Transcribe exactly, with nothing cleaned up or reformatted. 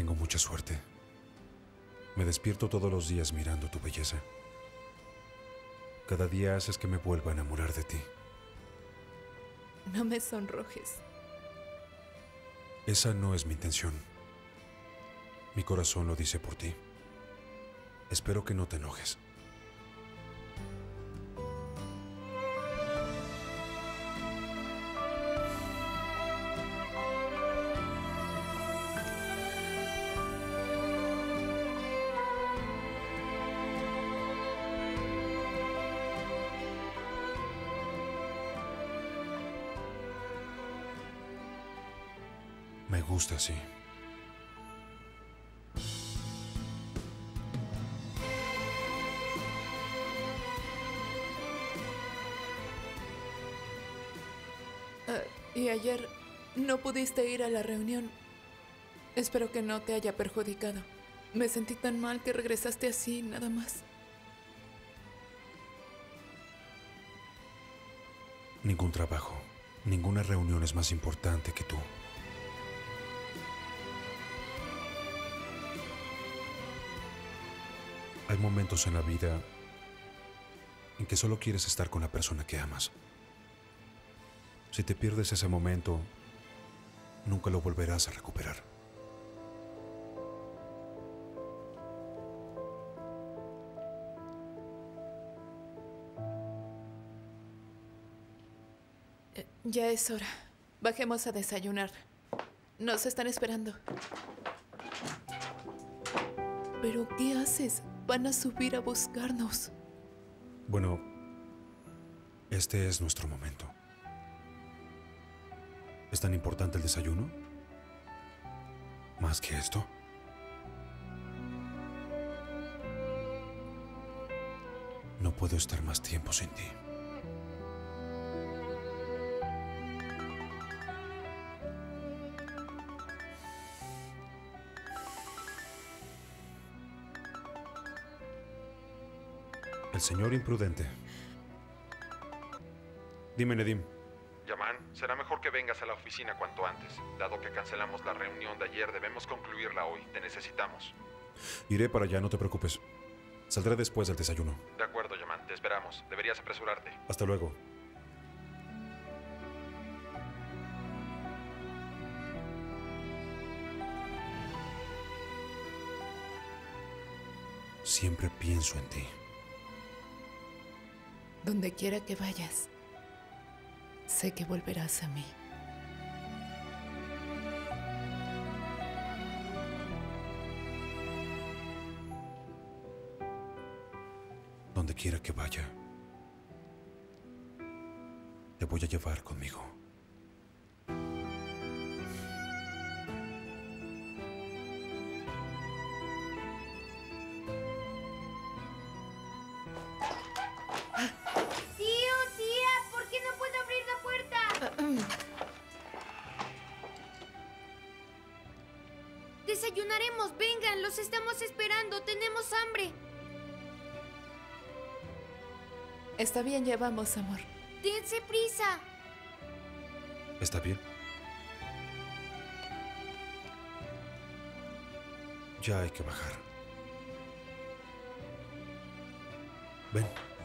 tengo mucha suerte. Me despierto todos los días mirando tu belleza. Cada día haces que me vuelva a enamorar de ti. No me sonrojes. Esa no es mi intención. Mi corazón lo dice por ti. Espero que no te enojes. Me gusta así. Uh, y ayer no pudiste ir a la reunión. Espero que no te haya perjudicado. Me sentí tan mal que regresaste así, nada más. Ningún trabajo, ninguna reunión es más importante que tú. Hay momentos en la vida en que solo quieres estar con la persona que amas. Si te pierdes ese momento, nunca lo volverás a recuperar. Eh, ya es hora. Bajemos a desayunar. Nos están esperando. ¿Pero qué haces? Van a subir a buscarnos. Bueno, este es nuestro momento. ¿Es tan importante el desayuno? ¿Más que esto? No puedo estar más tiempo sin ti. El señor imprudente. Dime, Nedim. Yaman, será mejor que vengas a la oficina cuanto antes. Dado que cancelamos la reunión de ayer, debemos concluirla hoy. Te necesitamos. Iré para allá, no te preocupes. Saldré después del desayuno. De acuerdo, Yaman, te esperamos. Deberías apresurarte. Hasta luego. Siempre pienso en ti. Donde quiera que vayas, sé que volverás a mí. Donde quiera que vaya, te voy a llevar conmigo. Desayunaremos, vengan, los estamos esperando, tenemos hambre. Está bien, ya vamos, amor. Dense prisa. ¿Está bien? Ya hay que bajar. Ven.